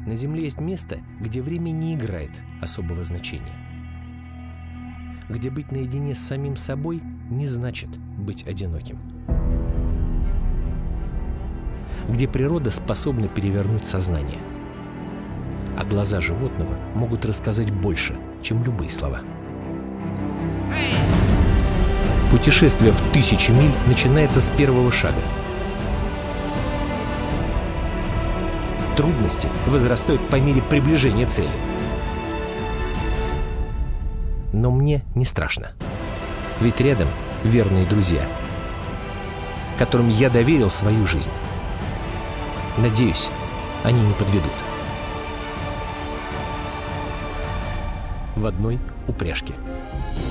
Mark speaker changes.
Speaker 1: На Земле есть место, где время не играет особого значения. Где быть наедине с самим собой не значит быть одиноким. Где природа способна перевернуть сознание. А глаза животного могут рассказать больше, чем любые слова. Путешествие в 1000 миль начинается с первого шага. Трудности возрастают по мере приближения цели. Но мне не страшно. Ведь рядом верные друзья, которым я доверил свою жизнь. Надеюсь, они не подведут. В одной упряжке.